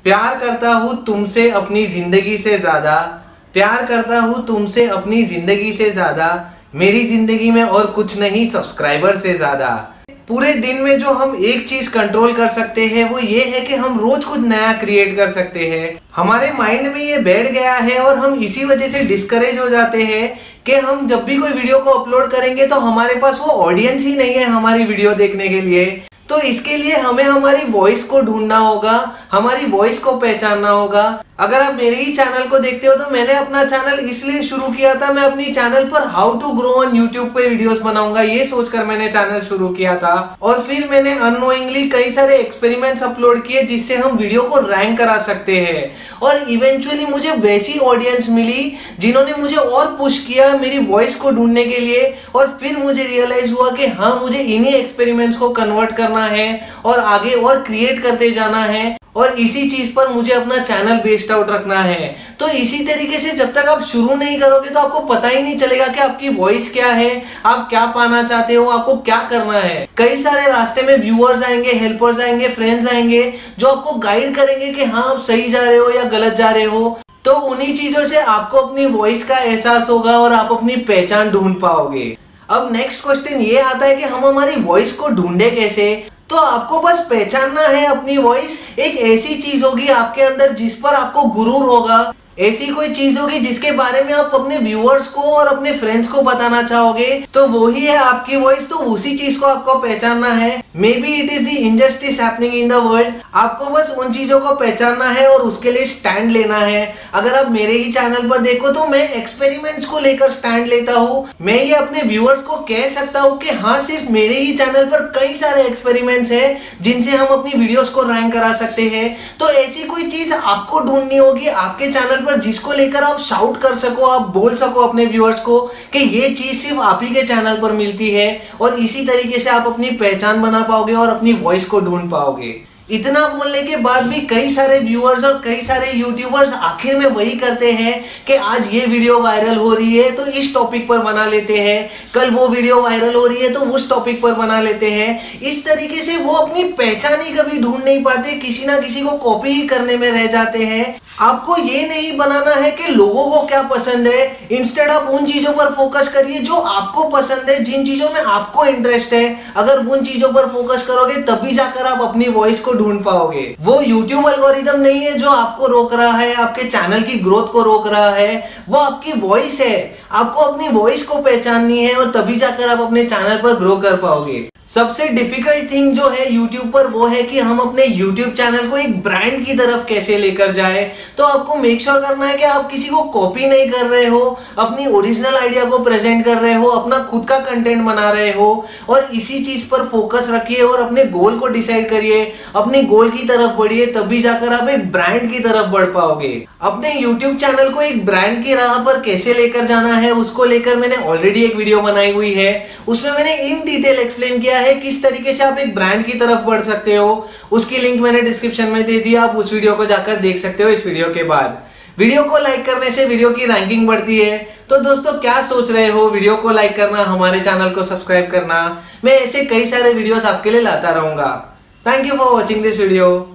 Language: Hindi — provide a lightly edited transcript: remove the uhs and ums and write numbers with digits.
प्यार करता हूँ तुमसे अपनी जिंदगी से ज्यादा, प्यार करता हूँ तुमसे अपनी जिंदगी से ज्यादा, मेरी जिंदगी में और कुछ नहीं सब्सक्राइबर से ज्यादा। पूरे दिन में जो हम एक चीज कंट्रोल कर सकते हैं वो ये है कि हम रोज कुछ नया क्रिएट कर सकते हैं। हमारे माइंड में ये बैठ गया है और हम इसी वजह से डिस्करेज हो जाते हैं कि हम जब भी कोई वीडियो को अपलोड करेंगे तो हमारे पास वो ऑडियंस ही नहीं है हमारी वीडियो देखने के लिए। तो इसके लिए हमें हमारी वॉइस को ढूंढना होगा, हमारी वॉइस को पहचानना होगा। अगर आप मेरे ही चैनल को देखते हो तो मैंने अपना चैनल इसलिए शुरू किया था, मैं अपनी चैनल पर how to grow on YouTube पे वीडियोस बनाऊंगा ये सोचकर मैंने चैनल शुरू किया था। और फिर मैंने अननोइंगली कई सारे एक्सपेरिमेंट्स अपलोड किए जिससे हम वीडियो को रैंक करा सकते हैं। और इवेंचुअली मुझे वैसी ऑडियंस मिली जिन्होंने मुझे और पुश किया मेरी वॉइस को ढूंढने के लिए। और फिर मुझे रियलाइज हुआ कि हाँ, मुझे इन्हीं एक्सपेरिमेंट्स को कन्वर्ट करना है और आगे और क्रिएट करते जाना है और इसी चीज पर मुझे अपना चैनल बेस्ड आउट रखना है। तो इसी तरीके से जब तक आप शुरू नहीं करोगे तो आपको पता ही नहीं चलेगा कि आपकी वॉइस क्या है, आप क्या पाना चाहते हो, आपको क्या करना है। कई सारे रास्ते में व्यूअर्स आएंगे, हेल्पर्स आएंगे, फ्रेंड्स आएंगे जो आपको गाइड करेंगे कि हाँ आप सही जा रहे हो या गलत जा रहे हो। तो उन्हीं चीजों से आपको अपनी वॉइस का एहसास होगा और आप अपनी पहचान ढूंढ पाओगे। अब नेक्स्ट क्वेश्चन ये आता है कि हम हमारी वॉइस को ढूंढे कैसे। तो आपको बस पहचानना है अपनी वॉइस। एक ऐसी चीज होगी आपके अंदर जिस पर आपको गुरूर होगा, ऐसी कोई चीज होगी जिसके बारे में आप अपने व्यूअर्स को और अपने फ्रेंड्स को बताना चाहोगे, तो वो ही है आपकी वॉइस। तो उसी चीज को आपको पहचानना है। Maybe it is the injustice happening in the world. आपको बस उन चीजों को पहचानना है और उसके लिए स्टैंड लेना है। अगर आप मेरे ही चैनल पर देखो तो मैं एक्सपेरिमेंट्स को लेकर स्टैंड लेता हूँ। मैं ये अपने व्यूअर्स को कह सकता हूँ कि हाँ, सिर्फ मेरे ही चैनल पर कई सारे एक्सपेरिमेंट्स हैं जिनसे हम अपनी वीडियोस को रैंक करा सकते हैं। तो ऐसी कोई चीज आपको ढूंढनी होगी आपके चैनल पर जिसको लेकर आप शाउट कर सको, आप बोल सको अपने व्यूअर्स को कि ये चीज सिर्फ आप ही के चैनल पर मिलती है। और इसी तरीके से आप अपनी पहचान बना पाओगे और अपनी वॉइस को ढूंढ पाओगे। इतना बोलने के बाद भी कई सारे व्यूअर्स और कई सारे यूट्यूबर्स आखिर में वही करते हैं कि आज ये वीडियो वायरल हो रही है तो इस टॉपिक पर बना लेते हैं, कल वो वीडियो वायरल हो रही है तो उस टॉपिक पर बना लेते हैं। इस तरीके से वो अपनी पहचान ही कभी ढूंढ नहीं पाते, किसी ना किसी को कॉपी ही करने में रह जाते हैं। आपको ये नहीं बनाना है कि लोगों को क्या पसंद है, इंस्टेड आप उन चीजों पर फोकस करिए जो आपको पसंद है, जिन चीजों में आपको इंटरेस्ट है। अगर उन चीजों पर फोकस करोगे तभी जाकर आप अपनी वॉइस को ढूंढ पाओगे। वो YouTube एल्गोरिदम नहीं है जो आपको रोक रहा है, आपके चैनल की ग्रोथ को रोक रहा है, वो आपकी वॉइस है। आपको अपनी वॉइस को पहचाननी है और तभी जाकर आप अपने चैनल पर ग्रो कर पाओगे। सबसे डिफिकल्ट थिंग जो है YouTube पर वो है कि हम अपने YouTube चैनल को एक ब्रांड की तरफ कैसे लेकर जाए। तो आपको मेक श्योर करना है कि आप किसी को कॉपी नहीं कर रहे हो, अपनी ओरिजिनल आइडिया को प्रेजेंट कर रहे हो, अपना खुद का कंटेंट बना रहे हो। और इसी चीज पर फोकस रखिए और अपने गोल को डिसाइड करिए, अपने गोल की तरफ बढ़िए, तभी जाकर आप एक ब्रांड की तरफ बढ़ पाओगे। अपने YouTube चैनल को एक ब्रांड की राह पर कैसे लेकर जाना है उसको लेकर मैंने ऑलरेडी एक वीडियो बनाई हुई है। उसमें मैंने इन डिटेल एक्सप्लेन किया है किस तरीके से आप एक ब्रांड की तरफ बढ़ सकते हो। उसकी लिंक मैंने डिस्क्रिप्शन में दे दी, आप उस वीडियो को जाकर देख सकते हो इस वीडियो के बाद। वीडियो को लाइक करने से वीडियो की रैंकिंग बढ़ती है। तो दोस्तों क्या सोच रहे हो, वीडियो को लाइक करना, हमारे चैनल को सब्सक्राइब करना। मैं ऐसे कई सारे वीडियोस आपके लिए लाता रहूंगा। Thank you for watching this video.